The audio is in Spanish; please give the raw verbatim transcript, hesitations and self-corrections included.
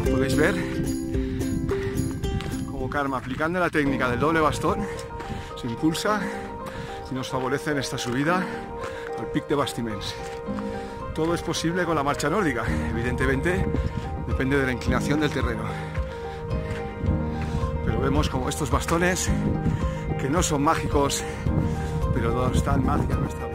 Podéis ver cómo Karma, aplicando la técnica del doble bastón, se impulsa y nos favorece en esta subida al Pic de Bastiments. Todo es posible con la marcha nórdica, evidentemente depende de la inclinación del terreno. Pero vemos como estos bastones, que no son mágicos, pero nos dan magia a nuestra